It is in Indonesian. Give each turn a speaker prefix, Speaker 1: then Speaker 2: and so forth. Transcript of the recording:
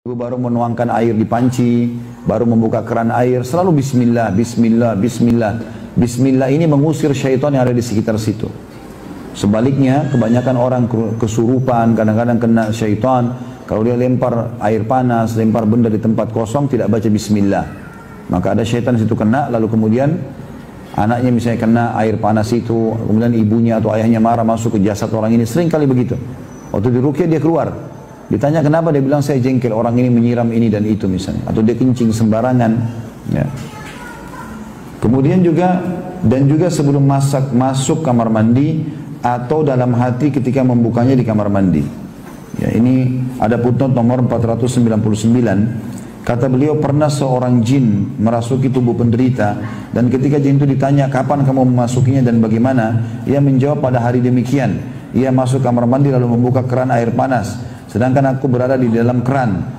Speaker 1: Ibu baru menuangkan air di panci, baru membuka keran air, selalu bismillah, bismillah, bismillah. Bismillah ini mengusir syaitan yang ada di sekitar situ. Sebaliknya, kebanyakan orang kesurupan, kadang-kadang kena syaitan, kalau dia lempar air panas, lempar benda di tempat kosong, tidak baca bismillah. Maka ada syaitan di situ kena, lalu kemudian anaknya misalnya kena air panas itu, kemudian ibunya atau ayahnya marah masuk ke jasad orang ini, sering kali begitu. Waktu diruqyah dia keluar. Ditanya kenapa, dia bilang saya jengkel orang ini menyiram ini dan itu misalnya, atau dia kencing sembarangan. Ya. Kemudian juga sebelum masuk kamar mandi atau dalam hati ketika membukanya di kamar mandi. Ya, ini ada footnote nomor 499. Kata beliau, pernah seorang jin merasuki tubuh penderita dan ketika jin itu ditanya kapan kamu memasukinya dan bagaimana, ia menjawab pada hari demikian. Ia masuk kamar mandi lalu membuka keran air panas. Sedangkan aku berada di dalam keran.